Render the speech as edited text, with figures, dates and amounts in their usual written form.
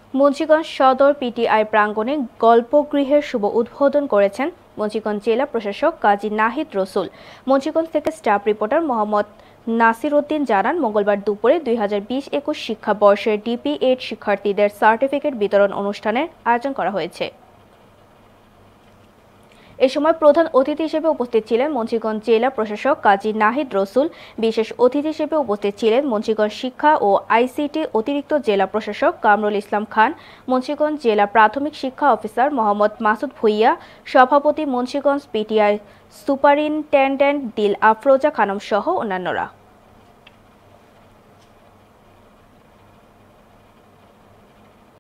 মুন্সিগঞ্জ সদর পিটিআই প্রাঙ্গণে গল্পগৃহের শুভ উদ্বোধন করেছেন মুন্সিগঞ্জ জেলা প্রশাসক কাজী নাহিদ রসুল। মুন্সিগঞ্জ থেকে স্টাফ রিপোর্টার মোহাম্মদ নাসির উদ্দিন জানান, মঙ্গলবার দুপুরে 2020-21 শিক্ষাবর্ষের DP8 শিক্ষার্থীদের সার্টিফিকেট বিতরণ অনুষ্ঠানের আয়োজন করা হয়েছে। এ সময় প্রধান অতিথি হিসেবে উপস্থিত ছিলেন মুন্সিগঞ্জ জেলা প্রশাসক কাজী নাহিদ রসুল। বিশেষ অতিথি হিসেবে উপস্থিত ছিলেন মুন্সিগঞ্জ শিক্ষা ও আইসিটি অতিরিক্ত জেলা প্রশাসক কামরুল ইসলাম খান, মুন্সিগঞ্জ জেলা প্রাথমিক শিক্ষা অফিসার মোহাম্মদ মাসুদ ভুইয়া, সভাপতি মুন্সিগঞ্জ পিটিআই সুপারিনটেন্ডেন্ট দিল আফরোজা খানম সহ অন্যান্যরা।